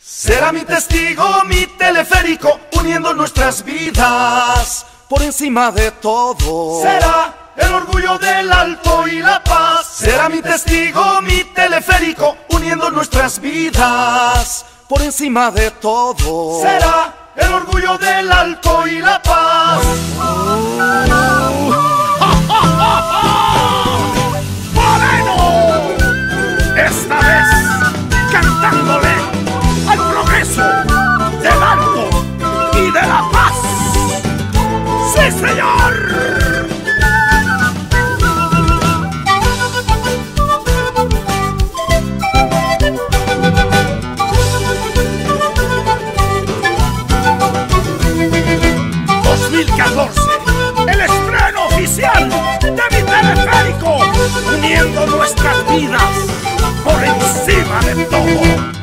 Será mi testigo, mi teleférico, uniendo nuestras vidas por encima de todo. Será el orgullo del Alto y la paz. Será mi testigo, mi teleférico, uniendo nuestras vidas por encima de todo. Será el orgullo del Alto y la paz. ¡Moreno! Esta vez cantándole al progreso del Alto y de la paz. ¡Sí, señor! El estreno oficial de mi teleférico, uniendo nuestras vidas por encima de todo.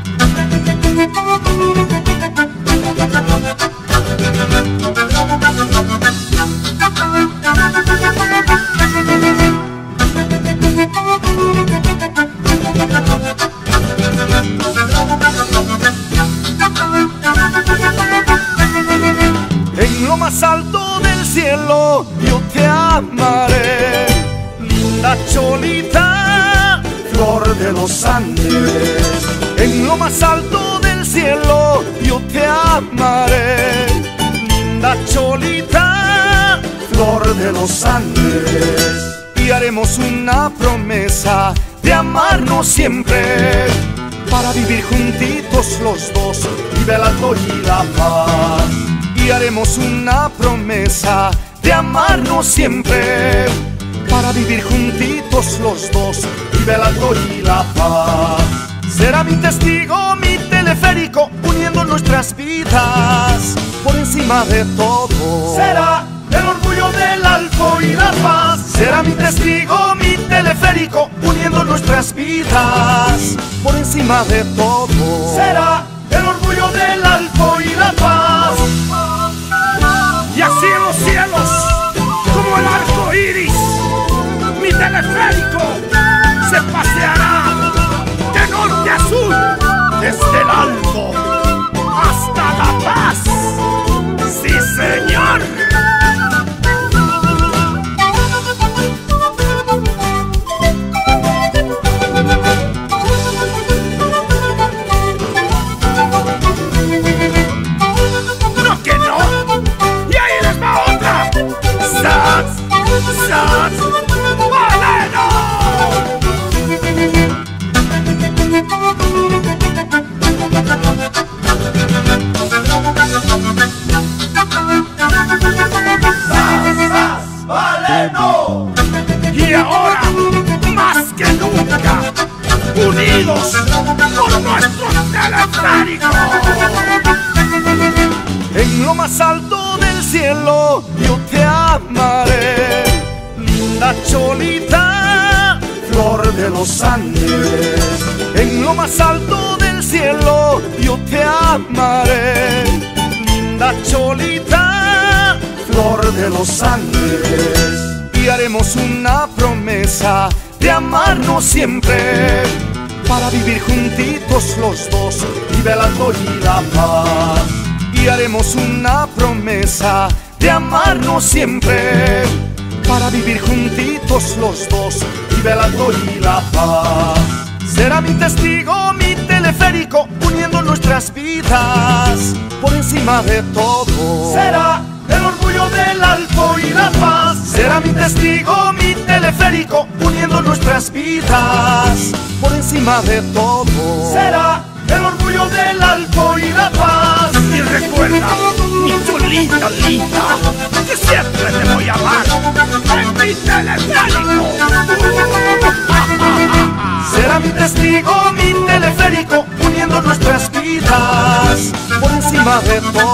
En lo más alto del cielo yo te amaré, linda Cholita, flor de los Andes. En lo más alto del cielo yo te amaré, linda Cholita, flor de los Andes. Y haremos una promesa de amarnos siempre, para vivir juntitos los dos, vive el Alto y la paz. Y haremos una promesa de amarnos siempre, para vivir juntitos los dos, vive el Alto y la paz. Será mi testigo, mi teleférico, uniendo nuestras vidas por encima de todo. Será el orgullo del Alto y la paz. Será mi testigo, mi teleférico, uniendo nuestras vidas por encima de todo. Será el orgullo del Alto y la paz. Y así en los cielos, como el arco iris, mi teleférico se paseará de norte a sur, desde el Alto hasta la paz. ¡Sí, señor! ¡Sats! ¡Moreno! ¡Sats! ¡Moreno! Y ahora, más que nunca, unidos por nuestro teleférico. En lo más alto del cielo yo te amaré, linda Cholita, flor de los Andes. En lo más alto del cielo yo te amaré, linda Cholita, flor de los Andes. Y haremos una promesa de amarnos siempre, para vivir juntitos los dos, vive el Alto y la paz. Y haremos una promesa de amarnos siempre, para vivir juntitos los dos, vive el Alto y la paz. Será mi testigo, mi teleférico, uniendo nuestras vidas por encima de todo. Será el orgullo del Alto y la paz. Será mi testigo, mi teleférico, uniendo nuestras vidas por encima de todo. Será el orgullo del Alto y la paz. Y recuerda, mi chulita linda, que siempre te voy a amar en mi teleférico. Será mi testigo, mi teleférico, uniendo nuestras vidas por encima de todo.